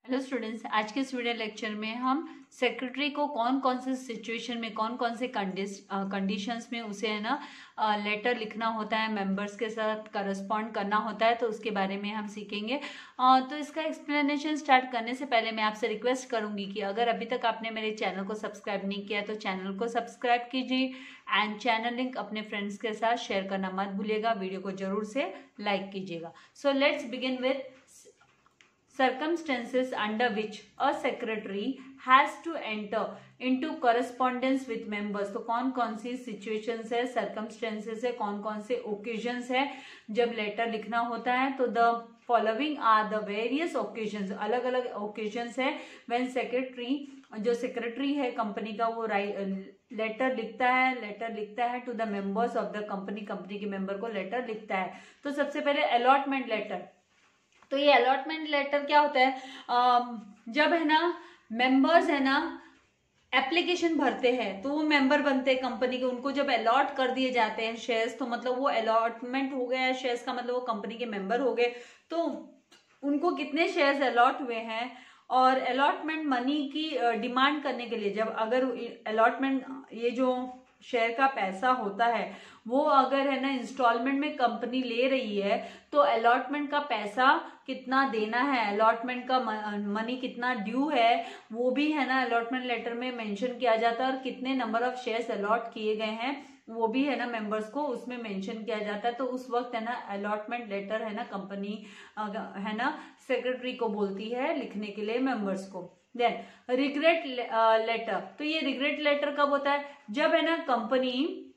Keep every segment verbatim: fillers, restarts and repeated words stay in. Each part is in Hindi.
हेलो स्टूडेंट्स, आज के इस वीडियो लेक्चर में हम सेक्रेटरी को कौन कौन से सिचुएशन में, कौन कौन से कंडीशंस में उसे है ना लेटर लिखना होता है, मेंबर्स के साथ करस्पॉन्ड करना होता है, तो उसके बारे में हम सीखेंगे। आ, तो इसका एक्सप्लेनेशन स्टार्ट करने से पहले मैं आपसे रिक्वेस्ट करूंगी कि अगर अभी तक आपने मेरे चैनल को सब्सक्राइब नहीं किया तो चैनल को सब्सक्राइब कीजिए एंड चैनल लिंक अपने फ्रेंड्स के साथ शेयर करना मत भूलिएगा। वीडियो को जरूर से लाइक कीजिएगा। So let's begin with circumstances under which a secretary has to enter into correspondence with members। तो कौन कौन सी situations है, circumstances है, कौन कौन से occasions है जब लेटर लिखना होता है। तो the following are the various occasions, अलग अलग occasions है when secretary, जो secretary है कंपनी का, वो लेटर लिखता है लेटर लिखता है to the members of the company, company के मेंबर को लेटर लिखता है। तो सबसे पहले अलॉटमेंट लेटर। तो ये अलॉटमेंट लेटर क्या होता है, जब है ना मेंबर्स है ना एप्लीकेशन भरते हैं तो वो मेंबर बनते हैं कंपनी के, उनको जब अलॉट कर दिए जाते हैं शेयर्स, तो मतलब वो अलॉटमेंट हो गया है शेयर्स का, मतलब वो कंपनी के मेंबर हो गए। तो उनको कितने शेयर्स अलॉट हुए हैं और अलॉटमेंट मनी की डिमांड करने के लिए, जब अगर अलॉटमेंट ये जो शेयर का पैसा होता है वो अगर है ना इंस्टॉलमेंट में कंपनी ले रही है तो अलॉटमेंट का पैसा कितना देना है, अलॉटमेंट का मनी कितना ड्यू है, वो भी है ना अलॉटमेंट लेटर में मेंशन किया जाता है। और कितने नंबर ऑफ शेयर्स अलॉट किए गए हैं वो भी है ना मेंबर्स को उसमें मेंशन किया जाता है। तो उस वक्त है ना अलॉटमेंट लेटर है ना कंपनी है ना सेक्रेटरी को बोलती है लिखने के लिए मेंबर्स को। Then regret letter. तो ये रिग्रेट लेटर कब होता है, जब है ना कंपनी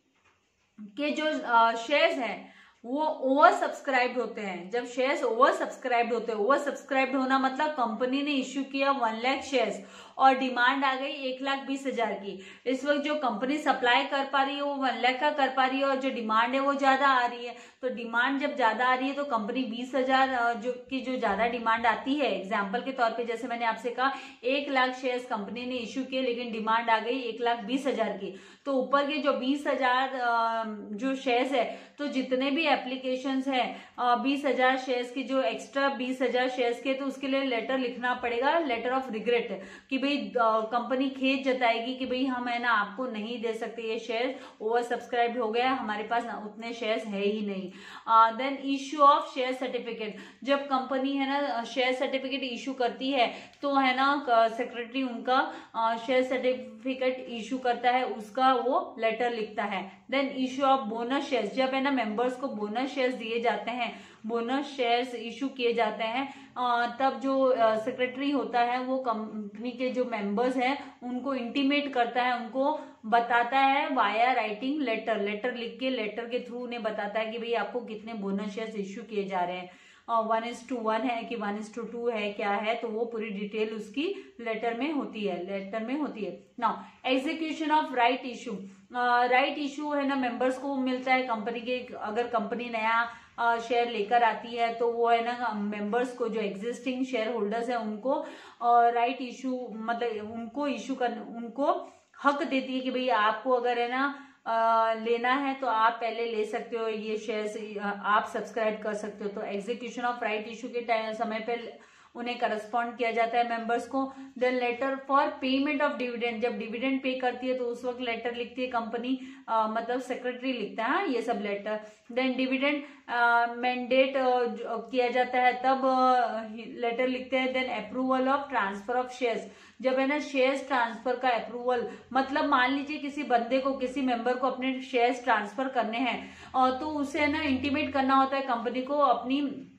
के जो शेयर्स हैं वो ओवर सब्सक्राइब्ड होते हैं। जब शेयर्स ओवर सब्सक्राइब्ड होते हैं, ओवर सब्सक्राइब्ड होना मतलब कंपनी ने इश्यू किया वन लाख शेयर्स और डिमांड आ गई एक लाख बीस हजार की। इस वक्त जो कंपनी सप्लाई कर पा रही है वो वन लाख का कर पा रही है और जो डिमांड है वो ज्यादा आ रही है। तो डिमांड जब ज्यादा आ रही है तो कंपनी बीस हजार जो की जो ज्यादा डिमांड आती है, एग्जाम्पल के तौर पे जैसे मैंने आपसे कहा एक लाख शेयर्स कंपनी ने इश्यू किए लेकिन डिमांड आ गई एक लाख बीस हजार की, तो ऊपर के जो बीस हजार जो शेयर्स है, तो जितने भी एप्लीकेशंस है बीस हजार शेयर्स की, जो एक्स्ट्रा बीस हजार शेयर्स के, तो उसके लिए लेटर लिखना पड़ेगा, लेटर ऑफ रिग्रेट, कि भाई कंपनी खेद जताएगी कि भाई हम है ना आपको नहीं दे सकते, ये शेयर ओवर सब्सक्राइब हो गया, हमारे पास ना उतने शेयर्स है ही नहीं। Then issue of share certificate. जब कंपनी है ना शेयर सर्टिफिकेट इशू करती है तो है ना सेक्रेटरी उनका शेयर सर्टिफिकेट इशू करता है, उसका वो लेटर लिखता है। Then issue of bonus shares. जब है ना मेंबर्स को बोनस शेयर्स दिए जाते हैं, बोनस शेयर्स इशू किए जाते हैं, तब जो सेक्रेटरी होता है वो कंपनी के जो मेंबर्स हैं उनको इंटीमेट करता है, उनको बताता है वाया राइटिंग लेटर, लेटर लिख के, लेटर के थ्रू उन्हें बताता है कि भाई आपको कितने बोनस शेयर्स इशू किए जा रहे हैं, वन इज टू वन है कि वन इज टू टू है, क्या है, तो वो पूरी डिटेल उसकी लेटर में होती है, लेटर में होती है। Now execution of right issue. Right issue है ना मेंबर्स को मिलता है कंपनी के, अगर कंपनी नया शेयर uh, लेकर आती है तो वो है ना मेंबर्स को, जो एग्जिस्टिंग शेयर होल्डर्स है उनको राइट uh, इशू मतलब उनको इशू कर उनको हक देती है कि भाई आपको अगर है ना आ, लेना है तो आप पहले ले सकते हो, ये शेयर्स आप सब्सक्राइब कर सकते हो। तो एग्जीक्यूशन ऑफ राइट इशू के टाइम समय पे उन्हें करस्पॉन्ड किया जाता है मेंबर्स को। Then letter for payment of dividend. जब डिविडेंड पे करती है तो उस वक्त लेटर लिखती है कंपनी, मतलब सेक्रेटरी लिखता है ये सब लेटर। देन डिविडेंड मैंडेट किया जाता है तब लेटर लिखते हैं। Then approval of transfer of shares. जब है ना शेयर्स ट्रांसफर का अप्रूवल, मतलब मान लीजिए किसी बंदे को, किसी मेंबर को अपने शेयर्स ट्रांसफर करने हैं तो उसे है ना इंटीमेट करना होता है कंपनी को, अपनी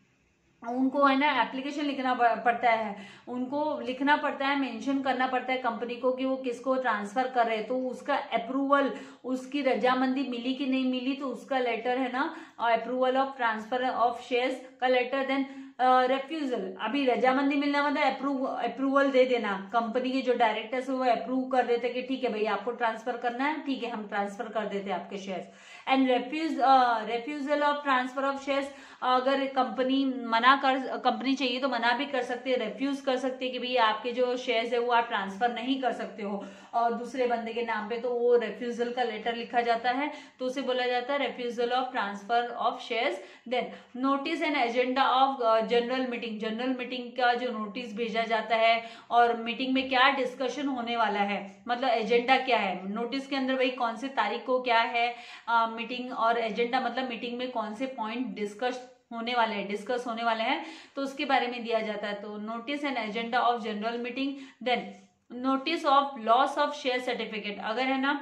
उनको है ना एप्लीकेशन लिखना पड़ता है, उनको लिखना पड़ता है, मेंशन करना पड़ता है कंपनी को कि वो किसको ट्रांसफर कर रहे हैं, तो उसका अप्रूवल, उसकी रजामंदी मिली कि नहीं मिली, तो उसका लेटर है ना approval of transfer of shares का लेटर। Then refusal. uh, अभी रजामंदी मिलना मतलब अप्रूव अप्रूवल दे देना, कंपनी के जो डायरेक्टर्स है वो अप्रूव कर देते कि ठीक है भाई आपको ट्रांसफर करना है, ठीक है हम ट्रांसफर कर देते हैं आपके shares. And refuse refusal of transfer of shares. अगर कंपनी मना कर, कंपनी चाहिए तो मना भी कर सकते हैं, रेफ्यूज कर सकते हैं कि भाई आपके जो शेयर्स है वो आप ट्रांसफर नहीं कर सकते हो और दूसरे बंदे के नाम पे, तो वो रेफ्यूजल का लेटर लिखा जाता है, तो उसे बोला जाता है refusal of transfer of shares. Then notice and agenda of general meeting, general meeting का जो नोटिस भेजा जाता है और मीटिंग में क्या डिस्कशन होने वाला है, मतलब एजेंडा क्या है। नोटिस के अंदर भाई कौन से तारीख को क्या है मीटिंग, और एजेंडा मतलब मीटिंग में कौन से पॉइंट डिस्कस होने वाले हैं डिस्कस होने वाले हैं तो उसके बारे में दिया जाता है। तो notice and agenda of general meeting. Then notice of loss of share certificate, अगर है ना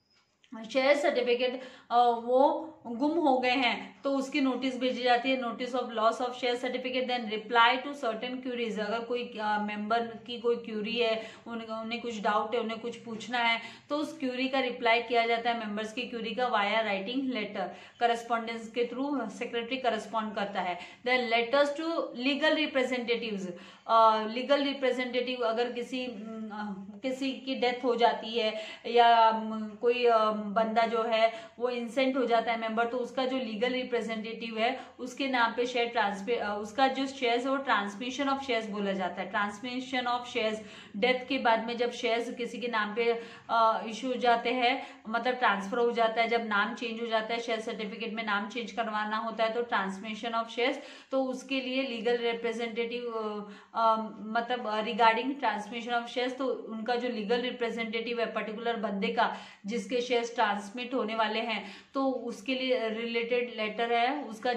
शेयर सर्टिफिकेट वो गुम हो गए हैं तो उसकी नोटिस भेजी जाती है, notice of loss of share certificate. Then reply to certain queries, अगर कोई मेंबर uh, की कोई क्यूरी है, उन, उन्हें कुछ डाउट है, उन्हें कुछ पूछना है तो उस क्यूरी का रिप्लाई किया जाता है, मेंबर्स की क्यूरी का वाया राइटिंग लेटर, करस्पॉन्डेंस के थ्रू सेक्रेटरी करस्पॉन्ड करता है। Then letters to legal representatives, legal representative अगर किसी uh, किसी की डेथ हो जाती है या कोई बंदा जो है वो इंसेंट हो जाता है मेंबर, तो उसका जो लीगल रिप्रेजेंटेटिव है उसके नाम पे शेयर ट्रांसफर, उसका जो शेयर्स है वो ट्रांसमिशन ऑफ शेयर्स बोला जाता है। ट्रांसमिशन ऑफ शेयर्स, डेथ के बाद में जब शेयर्स किसी के नाम पे इशू हो जाते हैं, मतलब ट्रांसफर हो जाता है, जब नाम चेंज हो जाता है, शेयर सर्टिफिकेट में नाम चेंज करवाना होता है तो ट्रांसमिशन ऑफ शेयर्स, तो उसके लिए लीगल रिप्रेजेंटेटिव मतलब रिगार्डिंग ट्रांसमिशन ऑफ शेयर्स, तो उनका जो लीगल रिप्रेजेंटेटिव है पर्टिकुलर बंदे का जिसके शेयर्स ट्रांसमिट होने वाले हैं तो उसके लिए रिलेटेड लेटर है उसका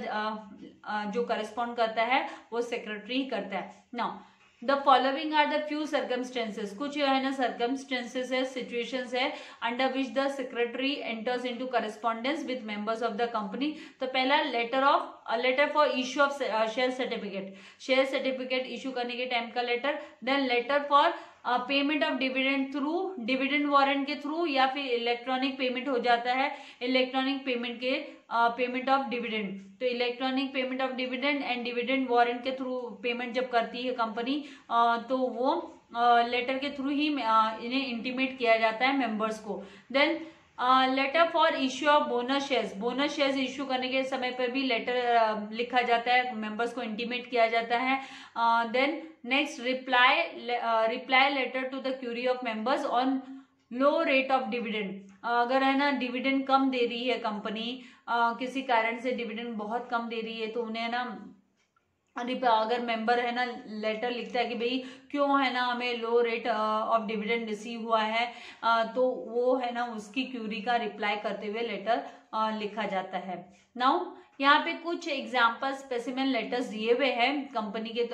जो करस्पॉन्ड करता है वो सेक्रेटरी ही करता है। Now the following are the few circumstances, कुछ जो है ना सर्कमस्टेंसेस है, सिचुएशंस है under which the secretary enters into correspondence with members of the company. तो पहला letter of letter for issue of share certificate, share certificate issue करने के टाइम का letter. Then letter for payment of dividend through, dividend warrant के थ्रू या फिर इलेक्ट्रॉनिक पेमेंट हो जाता है, इलेक्ट्रॉनिक पेमेंट के पेमेंट ऑफ डिविडेंड, तो electronic payment of dividend and dividend warrant के थ्रू पेमेंट जब करती है कंपनी तो वो लेटर के थ्रू ही इन्हें इंटीमेट किया जाता है मेंबर्स को। Then letter for issue of bonus shares, bonus shares issue करने के समय पर भी लेटर uh, लिखा जाता है, मेंबर्स को इंटीमेट किया जाता है। Then next reply reply letter to the query of members on low rate of dividend, अगर है ना डिविडेंड कम दे रही है कंपनी, uh, किसी कारण से डिविडेंड बहुत कम दे रही है तो उन्हें ना अगर मेंबर है ना लेटर लिखता है कि भाई क्यों है ना हमें low rate of dividend receive हुआ है, तो वो है ना उसकी क्यूरी का रिप्लाई करते हुए लेटर लिखा जाता है। नाउ यहाँ पे कुछ एग्जाम्पल स्पेसिमेन लेटर्स दिए हुए हैं कंपनी के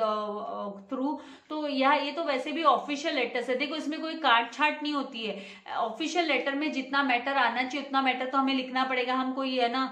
थ्रू, तो यह ये तो वैसे भी ऑफिशियल लेटर्स है, देखो इसमें कोई काट छाट नहीं होती है। ऑफिशियल लेटर में जितना मैटर आना चाहिए उतना मैटर तो हमें लिखना पड़ेगा, हम कोई है ना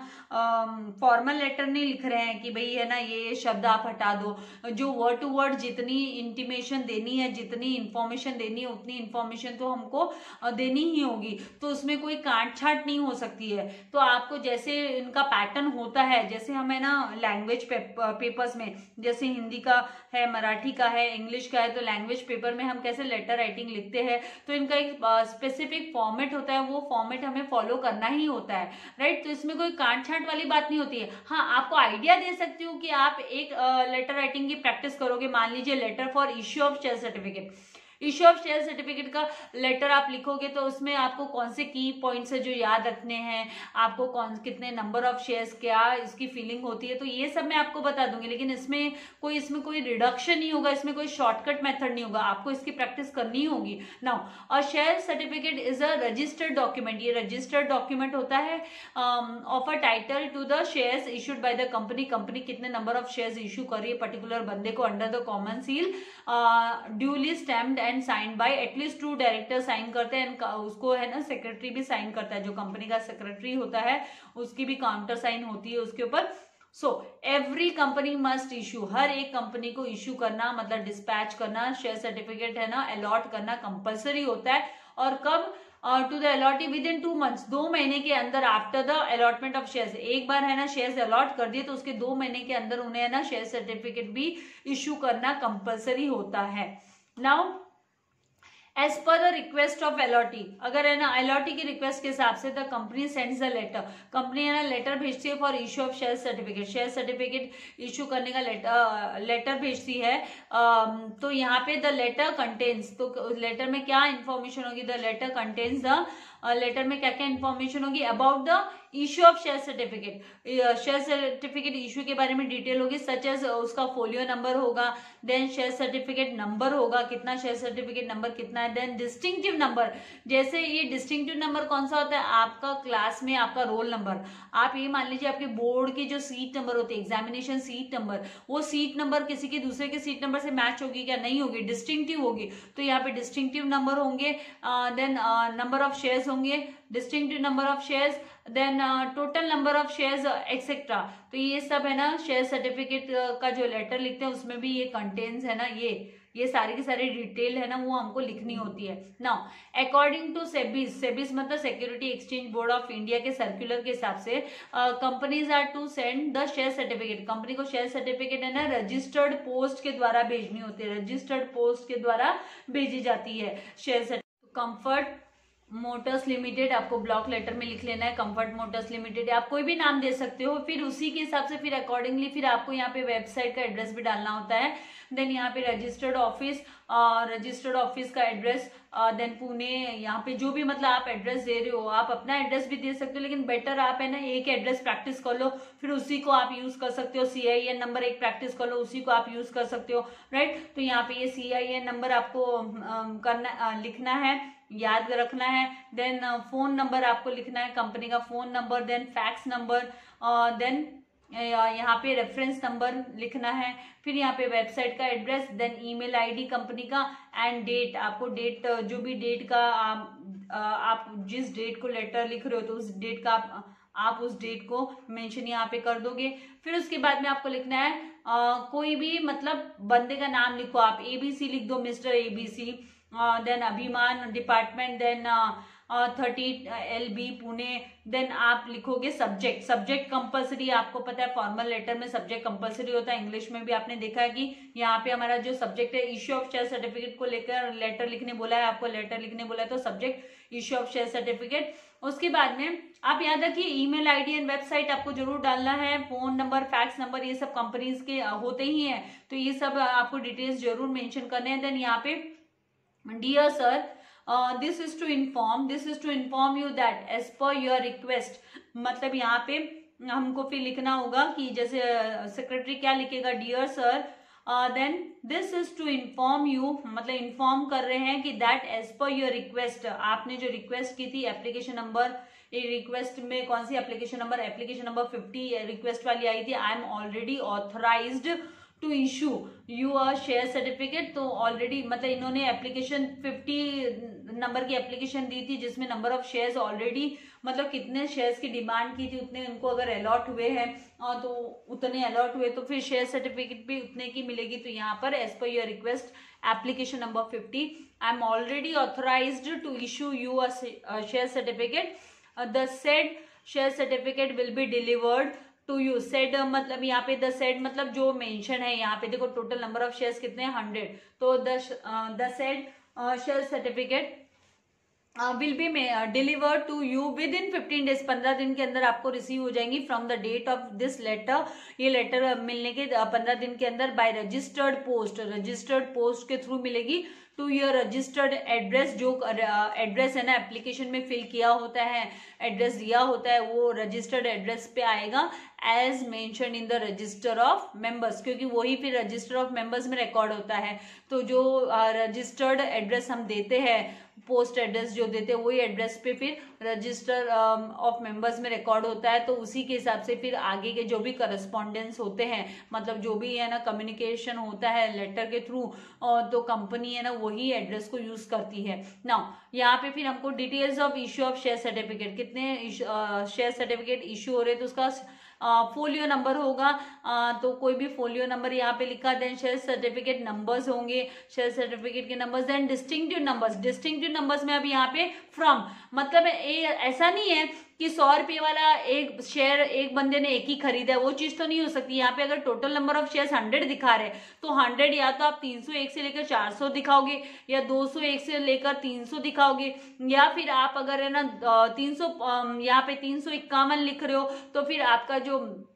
फॉर्मल लेटर नहीं लिख रहे हैं कि भाई है ना ये शब्द आप हटा दो, जो वर्ड टू वर्ड जितनी इंटीमेशन देनी है, जितनी इंफॉर्मेशन देनी है उतनी इंफॉर्मेशन तो हमको देनी ही होगी, तो उसमें कोई काट छाट नहीं हो सकती है। तो आपको जैसे इनका पैटर्न होता है, जैसे हमें ना लैंग्वेज पेपर्स में जैसे हिंदी का है, मराठी का है, इंग्लिश का है, तो लैंग्वेज पेपर में हम कैसे लेटर राइटिंग लिखते हैं तो इनका एक स्पेसिफिक फॉर्मेट होता है, वो फॉर्मेट हमें फॉलो करना ही होता है, राइट। तो इसमें कोई काट छाट वाली बात नहीं होती है। हाँ, आपको आइडिया दे सकती हूँ कि आप एक लेटर राइटिंग की प्रैक्टिस करोगे, मान लीजिए letter for issue of share certificate, issue of share certificate का लेटर आप लिखोगे तो उसमें आपको कौन से की पॉइंट्स है जो याद रखने हैं, आपको कौन कितने नंबर ऑफ शेयर्स, क्या इसकी फीलिंग होती है, तो ये सब मैं आपको बता दूंगी। लेकिन इसमें कोई इसमें कोई रिडक्शन नहीं होगा, इसमें कोई शॉर्टकट मेथड नहीं होगा, आपको इसकी प्रैक्टिस करनी होगी। नाउ और share certificate is a registered document, ये रजिस्टर्ड डॉक्यूमेंट होता है of a title to the shares issued by the company, company कितने नंबर ऑफ शेयर्स इशू कर रही है पर्टिकुलर बंदे को under the common seal, duly stamped and sign by at least two director sign करते हैं, उसको है ना सेक्रेटरी भी साइन करता है, जो कंपनी का सेक्रेटरी होता है उसकी भी काउंटर साइन होती है उसके ऊपर। So every company must issue, हर एक कंपनी को इशू करना मतलब डिस्पैच करना शेयर सर्टिफिकेट है ना अलॉट करना कंपलसरी होता है। और कब to the allottee within two months, दो महीने के अंदर after the allotment of shares, एक बार है ना शेयर्स अलॉट कर दिए तो उसके दो महीने के अंदर उन्हें है ना शेयर सर्टिफिकेट भी इशू करना कंपलसरी होता है। Now as per the request of allottee, अगर है ना अलॉटी की रिक्वेस्ट के हिसाब से the company sends the letter, company है ना लेटर भेजती है for issue of share certificate, share certificate issue करने का लेटर लेटर भेजती है। तो यहाँ पे द लेटर कंटेन्स, तो लेटर में क्या इंफॉर्मेशन होगी, the letter contains the letter में क्या क्या इन्फॉर्मेशन होगी about the issue of share certificate, share certificate issue के बारे में डिटेल होगी, सच एज उसका फोलियो नंबर होगा, देन शेयर सर्टिफिकेट नंबर होगा, कितना शेयर सर्टिफिकेट नंबर कितना है, देन डिस्टिंक्टिव नंबर, जैसे ये डिस्टिंक्टिव नंबर कौन सा होता है, आपका क्लास में आपका रोल नंबर, आप ये मान लीजिए आपके बोर्ड की जो सीट नंबर होती है, एग्जामिनेशन सीट नंबर, वो सीट नंबर किसी के दूसरे के सीट नंबर से मैच होगी क्या, नहीं होगी, डिस्टिंक्टिव होगी, तो यहाँ पे डिस्टिंक्टिव नंबर होंगे, देन नंबर ऑफ शेयर्स होंगे, distinctive number of shares, then total number of shares etcetera. तो ये सब है ना शेयर सर्टिफिकेट का जो लेटर लिखते हैं उसमें भी ये कंटेन्स है ना, ये ये सारी की सारी डिटेल है ना वो हमको लिखनी होती है। Now according to SEBI's, SEBI's मतलब security exchange board of India के सर्कुलर के हिसाब से companies are to send the share certificate, company को शेयर सर्टिफिकेट है ना रजिस्टर्ड पोस्ट के द्वारा भेजनी होती है, रजिस्टर्ड पोस्ट के द्वारा भेजी जाती है share certificate. Comfort motors limited आपको ब्लॉक लेटर में लिख लेना है, कंफर्ट मोटर्स लिमिटेड, आप कोई भी नाम दे सकते हो, फिर उसी के हिसाब से फिर अकॉर्डिंगली फिर आपको यहाँ पे वेबसाइट का एड्रेस भी डालना होता है, देन यहाँ पे रजिस्टर्ड ऑफिस, रजिस्टर्ड ऑफिस का एड्रेस, देन पुणे, यहाँ पे जो भी मतलब आप एड्रेस दे रहे हो, आप अपना एड्रेस भी दे सकते हो, लेकिन बेटर आप है ना एक एड्रेस प्रैक्टिस कर लो, फिर उसी को आप यूज कर सकते हो, सी आई एन नंबर एक प्रैक्टिस कर लो, उसी को आप यूज कर सकते हो, राइट। तो यहाँ पे ये सी आई एन नंबर आपको करना लिखना है, याद रखना है, देन फोन नंबर आपको लिखना है, कंपनी का phone number, then fax number, then यहाँ पे रेफरेंस नंबर लिखना है, फिर यहाँ पे वेबसाइट का address, then email ID company का, एंड डेट, आपको डेट जो भी डेट का आप, आप जिस डेट को लेटर लिख रहे हो तो उस डेट का आप, आप उस डेट को मेंशन यहाँ पे कर दोगे। फिर उसके बाद में आपको लिखना है आ, कोई भी मतलब बंदे का नाम लिखो, आप एबीसी लिख दो, मिस्टर एबीसी, देन अभिमान department, then thirty L B Pune, then आप लिखोगे सब्जेक्ट, सब्जेक्ट कंपलसरी, आपको पता है फॉर्मल लेटर में सब्जेक्ट कंपलसरी होता है, इंग्लिश में भी आपने देखा है कि यहाँ पे हमारा जो सब्जेक्ट है इश्यू ऑफ शेयर सर्टिफिकेट को लेकर लेटर लिखने बोला है, आपको लेटर लिखने बोला है, तो subject issue of share certificate. उसके बाद में आप याद रखिए ईमेल आईडी एंड वेबसाइट आपको जरूर डालना है, फोन नंबर, फैक्स नंबर, ये सब कंपनीज के होते ही हैं, तो ये सब आपको डिटेल्स जरूर मेंशन करने हैं। देन यहाँ पे dear sir, this is to inform this is to inform you that as per your request, मतलब यहाँ पे हमको फिर लिखना होगा कि जैसे सेक्रेटरी क्या लिखेगा, dear sir, then this is to inform you, मतलब इन्फॉर्म कर रहे हैं कि that as per your request, आपने जो रिक्वेस्ट की थी एप्लीकेशन नंबर, रिक्वेस्ट में कौन सी application number, application number fifty request वाली आई थी, I am already authorized to issue you a share certificate, तो ऑलरेडी मतलब इन्होंने एप्लीकेशन फिफ्टी नंबर की एप्लीकेशन दी थी जिसमें नंबर ऑफ शेयर्स ऑलरेडी मतलब कितने शेयर्स की डिमांड की थी उतने उनको अगर अलॉट हुए हैं तो उतने अलॉट हुए तो फिर शेयर सर्टिफिकेट भी उतने की मिलेगी। तो यहाँ पर as per your request application number fifty, I am already authorized to issue you a share certificate, the said share certificate will be delivered to you. Said मतलब यहाँ पे द सेड मतलब जो मेंशन है यहाँ पे देखो टोटल नंबर ऑफ शेयर्स कितने हैं हंड्रेड, तो the said share certificate will be deliver to you within fifteen days, पंद्रह दिन के अंदर आपको रिसीव हो जाएंगी from the date of this letter, ये लेटर मिलने के पंद्रह दिन के अंदर by registered post, registered post के थ्रू मिलेगी टू योर रजिस्टर्ड एड्रेस, जो एड्रेस है ना एप्लीकेशन में फिल किया होता है, एड्रेस दिया होता है वो रजिस्टर्ड एड्रेस पे आएगा as mention in the register of members, क्योंकि वही फिर रजिस्टर ऑफ मेंबर्स में रिकॉर्ड होता है। तो जो रजिस्टर्ड uh, एड्रेस हम देते हैं, पोस्ट एड्रेस जो देते हैं वही एड्रेस पे फिर रजिस्टर ऑफ मेंबर्स में रिकॉर्ड होता है, तो उसी के हिसाब से फिर आगे के जो भी करस्पॉन्डेंस होते हैं, मतलब जो भी है ना कम्युनिकेशन होता है लेटर के थ्रू, तो कंपनी है ना वही एड्रेस को यूज करती है। नाउ यहाँ पे फिर हमको details of issue of share certificate, कितने शेयर सर्टिफिकेट इश्यू हो रहे हैं तो उसका फोलियो uh, नंबर होगा, uh, तो कोई भी फोलियो नंबर यहाँ पे लिखा, देन शेयर सर्टिफिकेट नंबर्स होंगे, शेयर सर्टिफिकेट के numbers, then distinctive numbers, distinctive numbers में अभी यहाँ पे फ्रॉम मतलब ए, ऐसा नहीं है कि सौ रुपये वाला एक शेयर एक बंदे ने एक ही खरीदा है, वो चीज तो नहीं हो सकती। यहाँ पे अगर total number of shares hundred दिखा रहे तो हंड्रेड या तो आप तीन सौ एक से लेकर चार सौ दिखाओगे, या दो सौ एक से लेकर तीन सौ दिखाओगे, या फिर आप अगर है ना तीन सौ यहाँ पे तीन सौ इक्यावन लिख रहे हो तो फिर आपका जो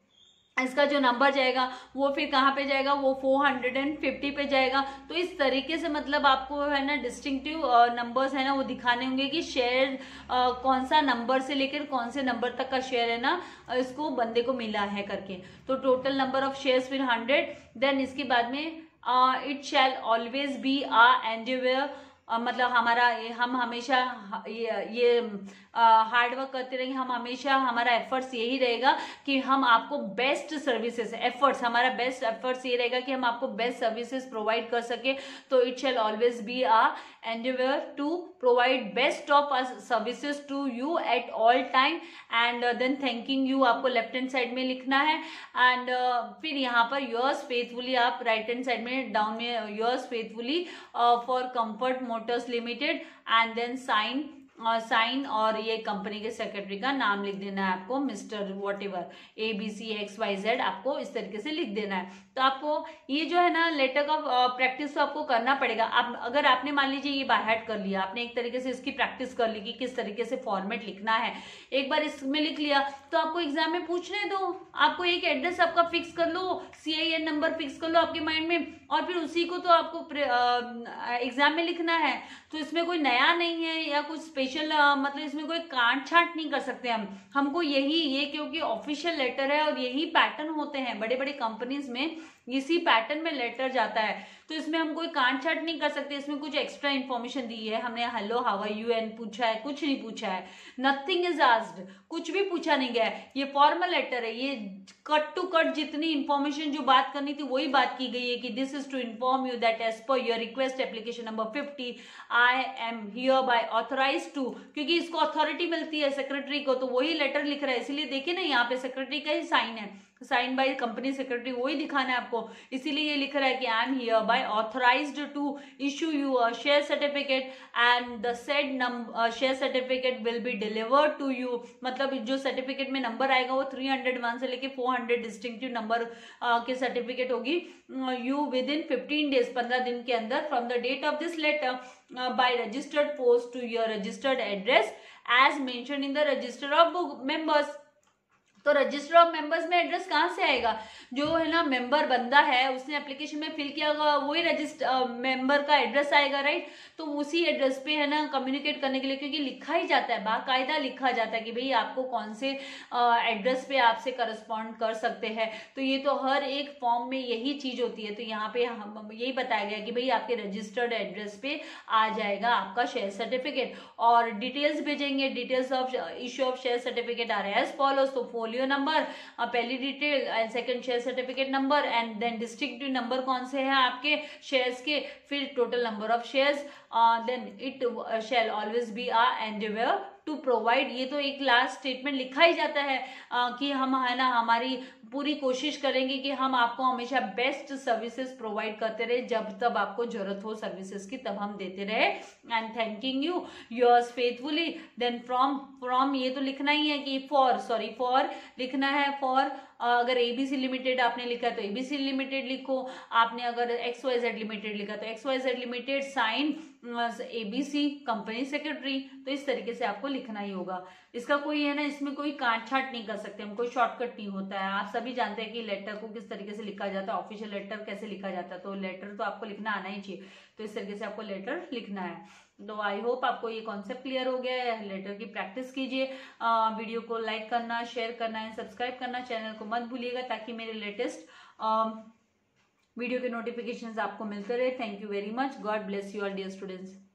इसका जो नंबर जाएगा वो फिर कहाँ पे जाएगा, वो चार सौ पचास पे जाएगा। तो इस तरीके से मतलब आपको है ना डिस्टिंक्टिव नंबर्स है ना वो दिखाने होंगे कि शेयर कौन सा नंबर से लेकर कौन से नंबर तक का शेयर है ना इसको बंदे को मिला है करके। तो टोटल नंबर ऑफ शेयर्स फिर हंड्रेड, देन इसके बाद में it shall always be a endeavour, मतलब हमारा हम हमेशा ये, ये हार्ड वर्क करते रहेंगे, हम हमेशा हमारा एफर्ट्स यही रहेगा कि हम आपको बेस्ट सर्विसेज, एफर्ट्स हमारा बेस्ट एफर्ट्स ये रहेगा कि हम आपको बेस्ट सर्विसेज प्रोवाइड कर सके। तो it shall always be a endeavour to provide best of services to you at all time and then thanking you आपको लेफ्ट हैंड साइड में लिखना है। एंड uh, फिर यहाँ पर योर्स फेथफुली आप राइट हैंड साइड में डाउन में yours faithfully for comfort motors limited and then sign sign और ये कंपनी के सेक्रेटरी का नाम लिख देना है आपको, mister whatever A B C X Y Z आपको इस तरीके से लिख देना है। तो आपको ये जो है ना लेटर का प्रैक्टिस तो आपको करना पड़ेगा। आप अगर आपने मान लीजिए ये बाय हार्ट कर लिया, आपने एक तरीके से इसकी प्रैक्टिस कर ली कि किस तरीके से फॉर्मेट लिखना है, एक बार इसमें लिख लिया तो आपको एग्जाम में पूछने दो, आपको एक एड्रेस आपका फिक्स कर लो, C I N number fix कर लो आपके माइंड में और फिर उसी को तो आपको एग्जाम में लिखना है। तो इसमें कोई नया नहीं है या कुछ स्पेशल मतलब इसमें कोई काट छाट नहीं कर सकते हम, हमको यही ये क्योंकि ऑफिशियल लेटर है और यही पैटर्न होते हैं बड़े बड़े कंपनीज में, इसी पैटर्न में लेटर जाता है। तो इसमें हम कोई काट छाट नहीं कर सकते, इसमें कुछ एक्स्ट्रा इन्फॉर्मेशन दी है हमने, hello how are you and पूछा है, कुछ नहीं पूछा है, नथिंग इज आस्क्ड, कुछ भी पूछा नहीं गया है। ये फॉर्मल लेटर है, ये कट टू कट जितनी इन्फॉर्मेशन जो बात करनी थी वही बात की गई है कि this is to inform you that as per your request application number fifty I am hereby authorize to, क्योंकि इसको अथॉरिटी मिलती है सेक्रेटरी को, तो वही लेटर लिख रहा है, इसीलिए देखिए ना यहाँ पे सेक्रेटरी का ही साइन है, साइन बाय कंपनी सेक्रेटरी, वही दिखाना है आपको, इसीलिए ये लिख रहा है कि I am hereby authorized to issue you a share certificate and the said number share certificate will be delivered to you. मतलब जो सर्टिफिकेट में नंबर आएगा वो थ्री हंड्रेड वन से लेके फोर हंड्रेड डिस्टिंक्टिव नंबर के सर्टिफिकेट होगी, you within fifteen days पंद्रह दिन के अंदर from the date of this letter by registered post to your registered address as mention in the register of members. तो रजिस्टर ऑफ मेंबर्स में एड्रेस कहाँ से आएगा, जो है ना मेंबर बंदा है उसने एप्लीकेशन में फिल किया होगा वही रजिस्टर मेंबर का एड्रेस आएगा, राइट। तो उसी एड्रेस पे है ना कम्युनिकेट करने के लिए, क्योंकि लिखा ही जाता है, बाकायदा लिखा जाता है कि भाई आपको कौन से एड्रेस पे आपसे करस्पॉन्ड कर सकते हैं। तो ये तो हर एक फॉर्म में यही चीज होती है। तो यहाँ पे हम यही बताया गया कि भाई आपके रजिस्टर्ड एड्रेस पे आ जाएगा आपका शेयर सर्टिफिकेट और डिटेल्स भेजेंगे, details of issue of share certificate आ रहा है एज फॉलोज। तो फोलियो नंबर पहली detail and second share certificate number and then distinctive number कौन से हैं आपके शेयर्स के, फिर total number of shares, then it shall always be a endeavour to provide. ये तो एक लास्ट स्टेटमेंट लिखा ही जाता है uh, कि हम है ना हमारी पूरी कोशिश करेंगे कि हम आपको हमेशा बेस्ट सर्विसेज प्रोवाइड करते रहे, जब तब आपको जरूरत हो सर्विसेज की तब हम देते रहे and thanking you yours faithfully. Then from from ये तो लिखना ही है कि फॉर सॉरी फॉर लिखना है, फॉर अगर एबीसी लिमिटेड आपने लिखा है तो एबीसी लिमिटेड लिखो, आपने अगर एक्स वाई जेड लिमिटेड लिखा तो X Y Z limited sign ABC company secretary. तो इस तरीके से आपको लिखना ही होगा, इसका कोई है ना इसमें कोई काट छाट नहीं कर सकते हम, कोई शॉर्टकट नहीं होता है। आप सभी जानते हैं कि लेटर को किस तरीके से लिखा जाता है, ऑफिशियल लेटर कैसे लिखा जाता है, तो लेटर तो आपको लिखना आना ही चाहिए। तो इस तरीके से आपको लेटर लिखना है। तो आई होप आपको ये कॉन्सेप्ट क्लियर हो गया है। लेटर की प्रैक्टिस कीजिए, वीडियो को लाइक करना, शेयर करना है, सब्सक्राइब करना, चैनल को मत भूलिएगा ताकि मेरे लेटेस्ट वीडियो के नोटिफिकेशंस आपको मिलते रहे। Thank you very much, God bless you all dear students.